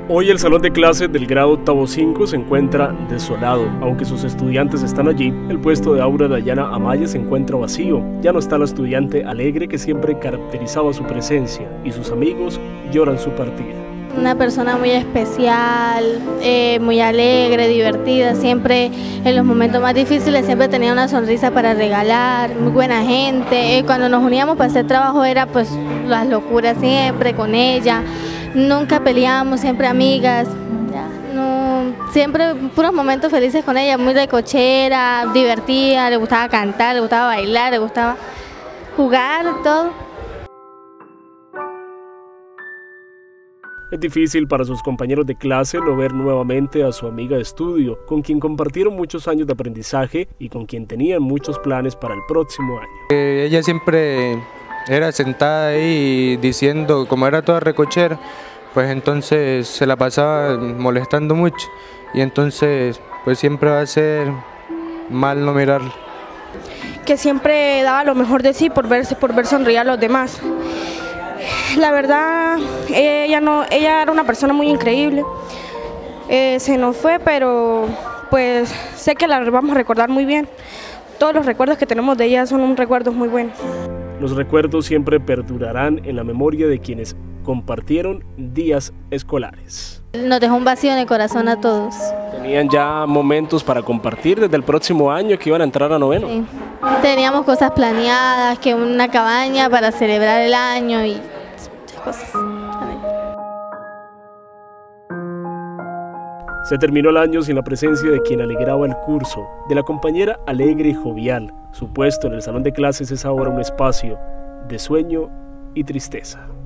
Hoy el salón de clases del grado octavo 5 se encuentra desolado. Aunque sus estudiantes están allí, el puesto de Aura Dayana Amaya se encuentra vacío. Ya no está la estudiante alegre que siempre caracterizaba su presencia, y sus amigos lloran su partida. Una persona muy especial, muy alegre, divertida, siempre en los momentos más difíciles siempre tenía una sonrisa para regalar, muy buena gente. Cuando nos uníamos para hacer trabajo era pues las locuras siempre con ella, nunca peleábamos, siempre amigas, siempre puros momentos felices con ella, muy recochera, divertida, le gustaba cantar, le gustaba bailar, le gustaba jugar, todo. Es difícil para sus compañeros de clase no ver nuevamente a su amiga de estudio, con quien compartieron muchos años de aprendizaje y con quien tenían muchos planes para el próximo año. Ella siempre era sentada ahí diciendo, como era toda recochera, pues entonces se la pasaba molestando mucho y entonces pues siempre va a ser mal no mirarla. Que siempre daba lo mejor de sí por ver sonreír a los demás. La verdad, ella era una persona muy increíble, se nos fue, pero pues sé que la vamos a recordar muy bien. Todos los recuerdos que tenemos de ella son recuerdos muy buenos. Los recuerdos siempre perdurarán en la memoria de quienes compartieron días escolares. Nos dejó un vacío en el corazón a todos. ¿Tenían ya momentos para compartir desde el próximo año que iban a entrar a noveno? Sí. Teníamos cosas planeadas, que una cabaña para celebrar el año y muchas cosas. Se terminó el año sin la presencia de quien alegraba el curso, de la compañera alegre y jovial. Su puesto en el salón de clases es ahora un espacio de sueño y tristeza.